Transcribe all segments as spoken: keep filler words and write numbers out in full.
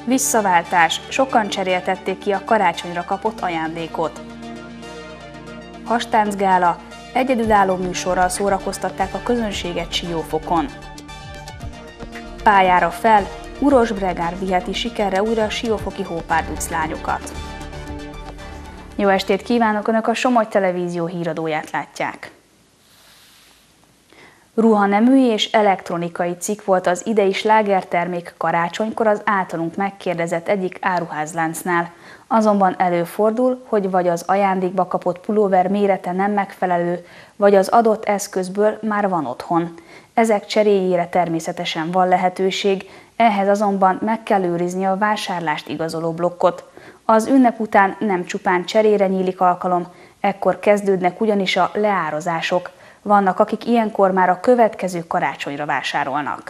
Visszaváltás, sokan cseréltették ki a karácsonyra kapott ajándékot. Hastáncgála, egyedülálló műsorral szórakoztatták a közönséget Siófokon. Pályára fel, Uros Bregár viheti sikerre újra a siófoki hópárduc lányokat. Jó estét kívánok! Önök a Somogy Televízió híradóját látják. Ruhanemű és elektronikai cikk volt az idei slágertermék karácsonykor az általunk megkérdezett egyik áruházláncnál. Azonban előfordul, hogy vagy az ajándékba kapott pulóver mérete nem megfelelő, vagy az adott eszközből már van otthon. Ezek cseréjére természetesen van lehetőség, ehhez azonban meg kell őrizni a vásárlást igazoló blokkot. Az ünnep után nem csupán cserére nyílik alkalom, ekkor kezdődnek ugyanis a leározások. Vannak, akik ilyenkor már a következő karácsonyra vásárolnak.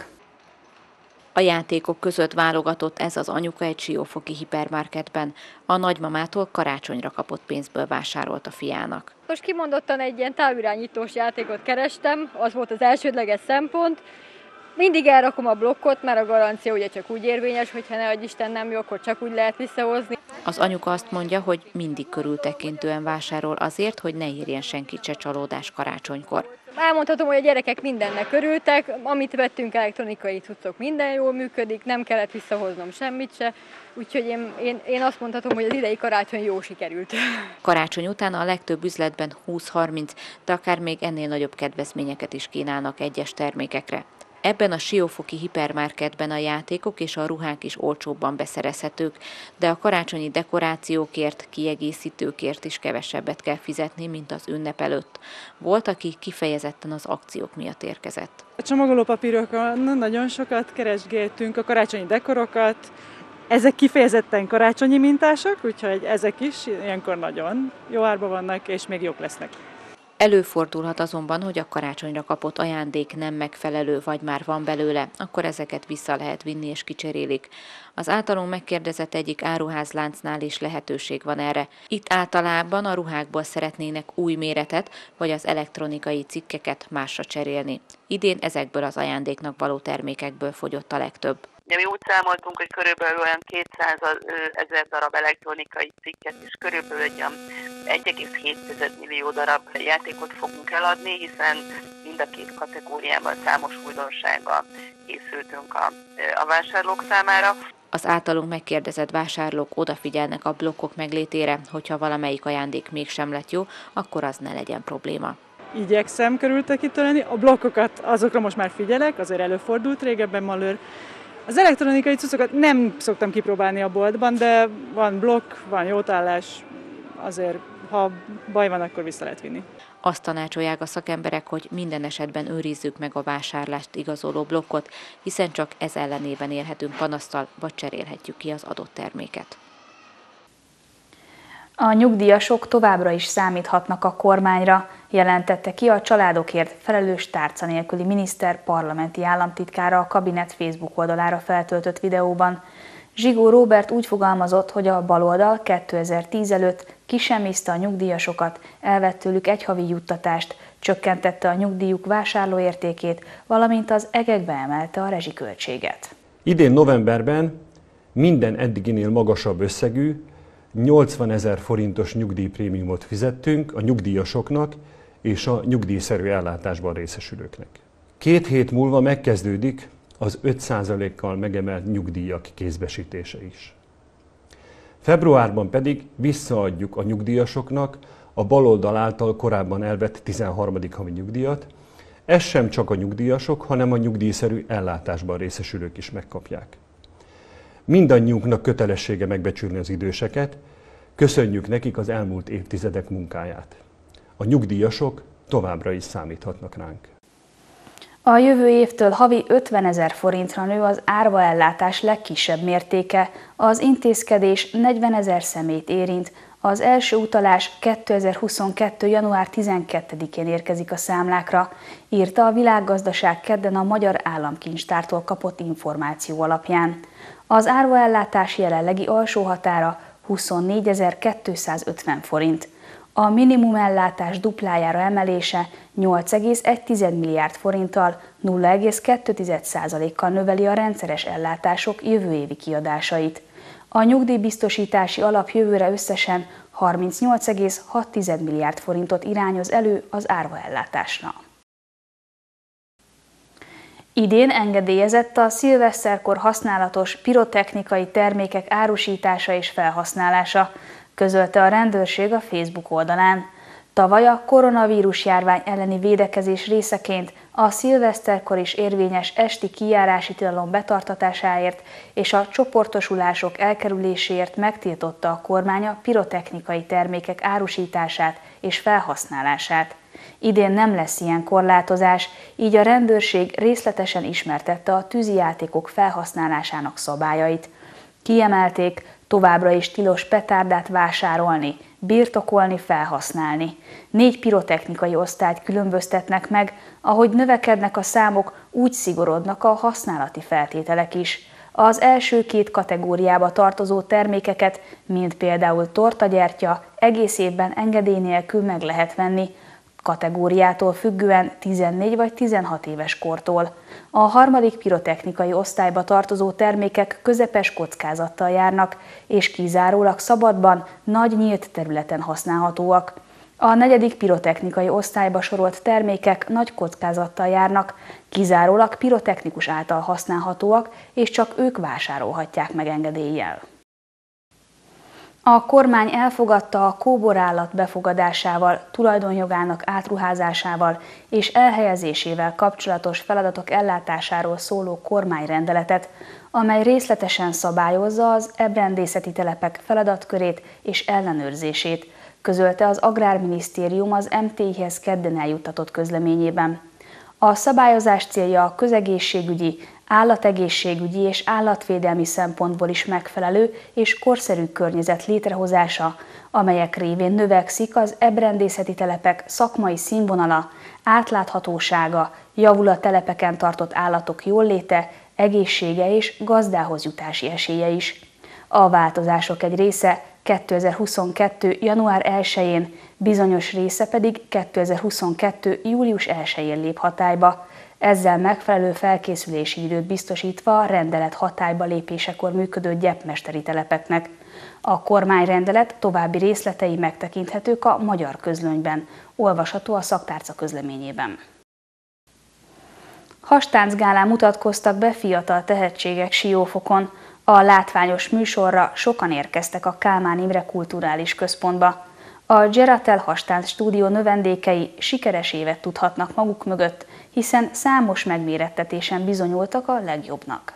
A játékok között válogatott ez az anyuka egy siófoki hipermarketben. A nagymamától karácsonyra kapott pénzből vásárolt a fiának. Most kimondottan egy ilyen távirányítós játékot kerestem, az volt az elsődleges szempont. Mindig elrakom a blokkot, mert a garancia ugye csak úgy érvényes, hogyha ne adj Isten nem jó, akkor csak úgy lehet visszahozni. Az anyuka azt mondja, hogy mindig körültekintően vásárol azért, hogy ne érjen senkit se csalódás karácsonykor. Elmondhatom, hogy a gyerekek mindennek örültek, amit vettünk elektronikai cuccok, minden jól működik, nem kellett visszahoznom semmit se, úgyhogy én, én, én azt mondhatom, hogy az idei karácsony jó sikerült. Karácsony után a legtöbb üzletben húsz-harminc, de akár még ennél nagyobb kedvezményeket is kínálnak egyes termékekre. Ebben a siófoki hipermarketben a játékok és a ruhák is olcsóbban beszerezhetők, de a karácsonyi dekorációkért, kiegészítőkért is kevesebbet kell fizetni, mint az ünnep előtt. Volt, aki kifejezetten az akciók miatt érkezett. A csomagolópapírokon nagyon sokat keresgéltünk, a karácsonyi dekorokat. Ezek kifejezetten karácsonyi mintások, úgyhogy ezek is ilyenkor nagyon jó árba vannak, és még jók lesznek. Előfordulhat azonban, hogy a karácsonyra kapott ajándék nem megfelelő, vagy már van belőle, akkor ezeket vissza lehet vinni és kicserélik. Az általunk megkérdezett egyik áruházláncnál is lehetőség van erre. Itt általában a ruhákból szeretnének új méretet, vagy az elektronikai cikkeket másra cserélni. Idén ezekből az ajándéknak való termékekből fogyott a legtöbb. Mi úgy számoltunk, hogy körülbelül olyan kétszázezer darab elektronikai cikket és körülbelül egy egy egész hét millió darab játékot fogunk eladni, hiszen mind a két kategóriában számos újdonsággal készültünk a, a vásárlók számára. Az általunk megkérdezett vásárlók odafigyelnek a blokkok meglétére, hogyha valamelyik ajándék mégsem lett jó, akkor az ne legyen probléma. Igyekszem körültekinteni, a blokkokat azokra most már figyelek, azért előfordult régebben malőr. Az elektronikai cuccokat nem szoktam kipróbálni a boltban, de van blokk, van jótállás, azért ha baj van, akkor vissza lehet vinni. Azt tanácsolják a szakemberek, hogy minden esetben őrizzük meg a vásárlást igazoló blokkot, hiszen csak ez ellenében élhetünk panasztal, vagy cserélhetjük ki az adott terméket. A nyugdíjasok továbbra is számíthatnak a kormányra, jelentette ki a családokért felelős tárca nélküli miniszter parlamenti államtitkára a kabinet Facebook oldalára feltöltött videóban. Zsigó Róbert úgy fogalmazott, hogy a baloldal kétezer-tíz előtt kisemmiszte a nyugdíjasokat, elvett tőlük egy havi juttatást, csökkentette a nyugdíjuk vásárlóértékét, valamint az egekbe emelte a rezsiköltséget. Idén novemberben minden eddiginél magasabb összegű, nyolcvanezer forintos nyugdíjprémiumot fizettünk a nyugdíjasoknak és a nyugdíjszerű ellátásban részesülőknek. Két hét múlva megkezdődik az öt százalékkal megemelt nyugdíjak kézbesítése is. Februárban pedig visszaadjuk a nyugdíjasoknak a baloldal által korábban elvett tizenharmadik havi nyugdíjat. Ez sem csak a nyugdíjasok, hanem a nyugdíjszerű ellátásban részesülők is megkapják. Mindannyiunknak kötelessége megbecsülni az időseket, köszönjük nekik az elmúlt évtizedek munkáját. A nyugdíjasok továbbra is számíthatnak ránk. A jövő évtől havi ötvenezer forintra nő az árvaellátás legkisebb mértéke, az intézkedés negyvenezer személyt érint, az első utalás kétezer-huszonkettő. január tizenkettedikén érkezik a számlákra, írta a Világgazdaság kedden a Magyar Államkincstártól kapott információ alapján. Az árvaellátás jelenlegi alsó határa huszonnégyezer-kétszázötven forint. A minimumellátás duplájára emelése nyolc egész egy milliárd forinttal, nulla egész kettő százalékkal növeli a rendszeres ellátások jövő évi kiadásait. A nyugdíjbiztosítási alap jövőre összesen harmincnyolc egész hat milliárd forintot irányoz elő az árvaellátásra. Idén engedélyezett a szilveszterkor használatos pirotechnikai termékek árusítása és felhasználása, közölte a rendőrség a Facebook oldalán. Tavaly a koronavírus járvány elleni védekezés részeként a szilveszterkor is érvényes esti kijárási tilalom betartatásáért és a csoportosulások elkerüléséért megtiltotta a kormány a pirotechnikai termékek árusítását és felhasználását. Idén nem lesz ilyen korlátozás, így a rendőrség részletesen ismertette a tűzijátékok felhasználásának szabályait. Kiemelték, továbbra is tilos petárdát vásárolni, birtokolni, felhasználni. Négy pirotechnikai osztályt különböztetnek meg, ahogy növekednek a számok, úgy szigorodnak a használati feltételek is. Az első két kategóriába tartozó termékeket, mint például tortagyertya, egész évben engedély nélkül meg lehet venni, kategóriától függően tizennégy vagy tizenhat éves kortól. A harmadik pirotechnikai osztályba tartozó termékek közepes kockázattal járnak, és kizárólag szabadban, nagy nyílt területen használhatóak. A negyedik pirotechnikai osztályba sorolt termékek nagy kockázattal járnak, kizárólag pirotechnikus által használhatóak, és csak ők vásárolhatják meg engedéllyel. A kormány elfogadta a kóborállat befogadásával, tulajdonjogának átruházásával és elhelyezésével kapcsolatos feladatok ellátásáról szóló kormányrendeletet, amely részletesen szabályozza az ebrendészeti telepek feladatkörét és ellenőrzését, közölte az Agrárminisztérium az em té i-hez kedden eljuttatott közleményében. A szabályozás célja a közegészségügyi, állategészségügyi és állatvédelmi szempontból is megfelelő és korszerű környezet létrehozása, amelyek révén növekszik az ebrendészeti telepek szakmai színvonala, átláthatósága, javul a telepeken tartott állatok jóléte, egészsége és gazdához jutási esélye is. A változások egy része kétezer-huszonkettő. január elsején, bizonyos része pedig kétezer-huszonkettő. július elsején lép hatályba. Ezzel megfelelő felkészülési időt biztosítva a rendelet hatályba lépésekor működő gyepmesteri telepeknek. A kormányrendelet további részletei megtekinthetők a Magyar Közlönyben, olvasható a szaktárca közleményében. Hastáncgálán mutatkoztak be fiatal tehetségek Siófokon. A látványos műsorra sokan érkeztek a Kálmán Imre Kulturális Központba. A Geratel Hastánc stúdió növendékei sikeres évet tudhatnak maguk mögött, hiszen számos megmérettetésen bizonyultak a legjobbnak.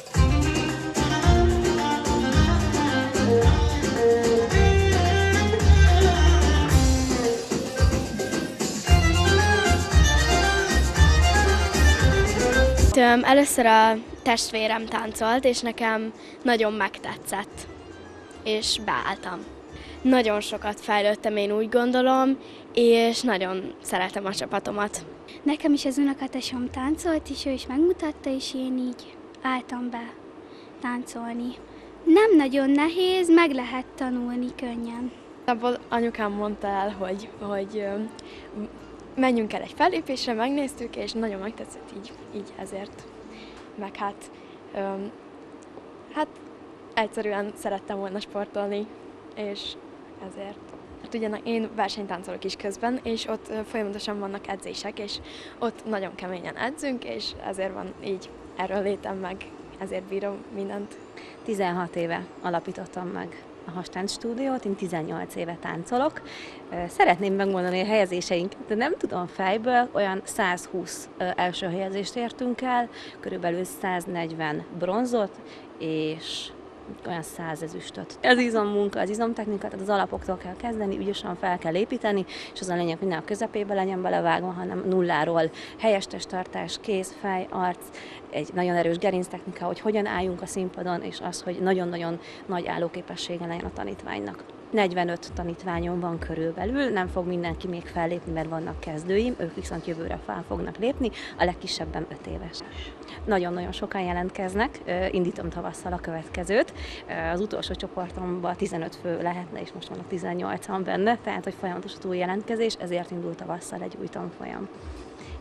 Először a testvérem táncolt, és nekem nagyon megtetszett, és beálltam. Nagyon sokat fejlődtem, én úgy gondolom, és nagyon szeretem a csapatomat. Nekem is az unokatesom táncolt, és ő is megmutatta, és én így álltam be táncolni. Nem nagyon nehéz, meg lehet tanulni könnyen. Abból anyukám mondta el, hogy, hogy menjünk el egy fellépésre, megnéztük, és nagyon megtetszett így, így ezért. Meg hát, öm, hát egyszerűen szerettem volna sportolni, és ezért. Hát ugye én versenytáncolok is közben, és ott folyamatosan vannak edzések, és ott nagyon keményen edzünk, és ezért van így erről létem meg, ezért bírom mindent. tizenhat éve alapítottam meg a Hastánc stúdiót, én tizennyolc éve táncolok. Szeretném megmondani a helyezéseinket, de nem tudom fejből, olyan százhúsz első helyezést értünk el, körülbelül száznegyven bronzot, és olyan száz ezüstöt. Az izommunka, az izomtechnika, tehát az alapoktól kell kezdeni, ügyesen fel kell építeni, és az a lényeg, hogy ne a közepébe legyen belevágva, hanem nulláról helyes testtartás, kéz, fej, arc, egy nagyon erős gerinctechnika, hogy hogyan álljunk a színpadon, és az, hogy nagyon-nagyon nagy állóképessége legyen a tanítványnak. negyvenöt tanítványom van körülbelül, nem fog mindenki még fellépni, mert vannak kezdőim, ők viszont jövőre fel fognak lépni, a legkisebben öt éves. Nagyon-nagyon sokan jelentkeznek, indítom tavasszal a következőt. Az utolsó csoportomban tizenöt fő lehetne, és most vannak tizennyolcan benne, tehát hogy folyamatos a túljelentkezés, ezért indult tavasszal egy új tanfolyam.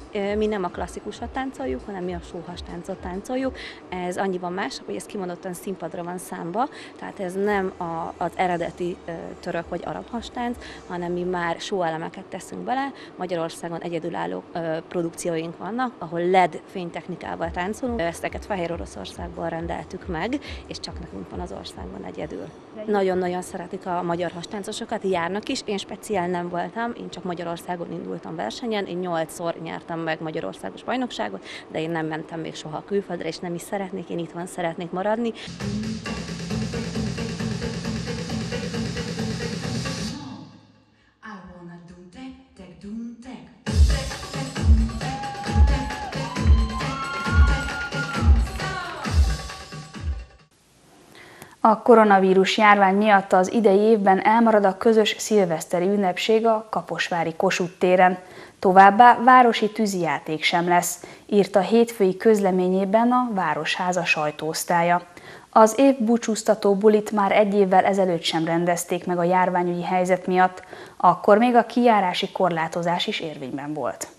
Mi nem a klasszikusat táncoljuk, hanem mi a sóhas táncot táncoljuk. Ez annyiban más, hogy ez kimondottan színpadra van számba, tehát ez nem a, az eredeti török vagy arab hastánc, hanem mi már sóelemeket teszünk bele. Magyarországon egyedülálló produkcióink vannak, ahol el é dé fénytechnikával táncolunk. Ezteket Fehér Oroszországból rendeltük meg, és csak nekünk van az országban egyedül. Nagyon-nagyon szeretik a magyar hastáncosokat, járnak is, én speciál nem voltam, én csak Magyarországon indultam versenyen, én nyolcszor nyertem meg Magyarországos bajnokságot, de én nem mentem még soha külföldre, és nem is szeretnék, én itthon szeretnék maradni. A koronavírus járvány miatt az idei évben elmarad a közös szilveszteri ünnepség a Kaposvári Kossuth téren. Továbbá városi tűzijáték sem lesz, írt a hétfői közleményében a Városháza sajtóosztálya. Az év búcsúztató bulit már egy évvel ezelőtt sem rendezték meg a járványügyi helyzet miatt, akkor még a kijárási korlátozás is érvényben volt.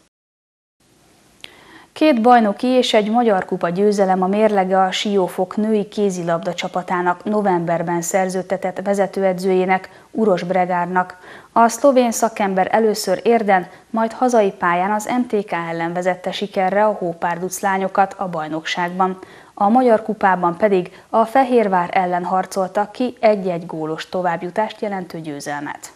Két bajnoki és egy Magyar Kupa győzelem a mérlege a Siófok női kézilabda csapatának novemberben szerződtetett vezetőedzőjének, Uroš Bregárnak. A szlovén szakember először Érden, majd hazai pályán az em té ká ellen vezette sikerre a hópárduc lányokat a bajnokságban. A Magyar Kupában pedig a Fehérvár ellen harcoltak ki egy-egy gólos továbbjutást jelentő győzelmet.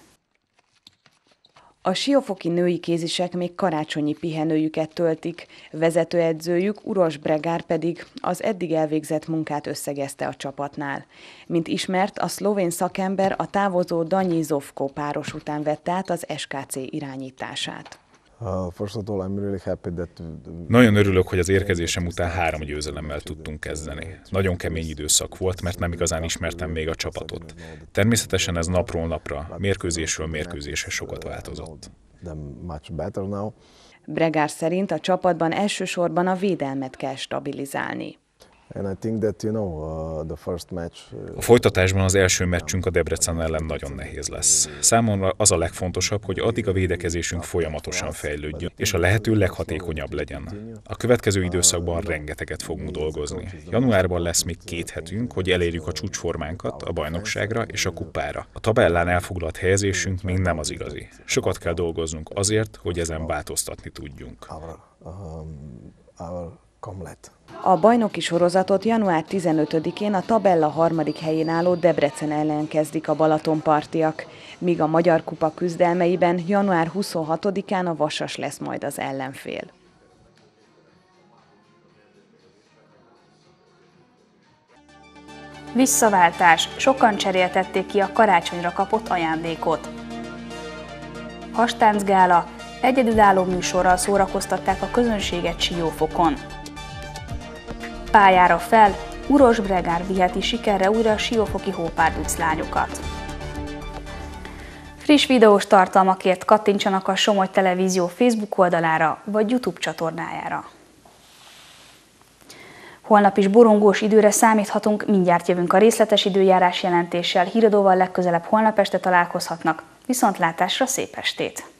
A siófoki női kézisek még karácsonyi pihenőjüket töltik, vezetőedzőjük Uroš Bregár pedig az eddig elvégzett munkát összegezte a csapatnál. Mint ismert, a szlovén szakember a távozó Danyi Zovko páros után vette át az es ká cé irányítását. Nagyon örülök, hogy az érkezésem után három győzelemmel tudtunk kezdeni. Nagyon kemény időszak volt, mert nem igazán ismertem még a csapatot. Természetesen ez napról napra, mérkőzésről mérkőzésre sokat változott. Bregár szerint a csapatban elsősorban a védelmet kell stabilizálni. A folytatásban az első meccsünk a Debrecen ellen nagyon nehéz lesz. Számomra az a legfontosabb, hogy addig a védekezésünk folyamatosan fejlődjön, és a lehető leghatékonyabb legyen. A következő időszakban rengeteget fogunk dolgozni. Januárban lesz még két hetünk, hogy elérjük a csúcsformánkat a bajnokságra és a kupára. A tabellán elfoglalt helyezésünk még nem az igazi. Sokat kell dolgoznunk azért, hogy ezen változtatni tudjunk. A bajnoki sorozatot január tizenötödikén a tabella harmadik helyén álló Debrecen ellen kezdik a balatonpartiak, míg a Magyar Kupa küzdelmeiben január huszonhatodikán a Vasas lesz majd az ellenfél. Visszaváltás. Sokan cseréltették ki a karácsonyra kapott ajándékot. Hastáncgála. Egyedülálló műsorral szórakoztatták a közönséget Siófokon. Pályára fel, Uroš Bregár viheti sikerre újra a siófoki hópárduc lányokat. Friss videós tartalmakért kattintsanak a Somogy Televízió Facebook oldalára vagy YouTube csatornájára. Holnap is borongós időre számíthatunk, mindjárt jövünk a részletes időjárás jelentéssel, híradóval legközelebb holnap este találkozhatnak. Viszontlátásra, szép estét!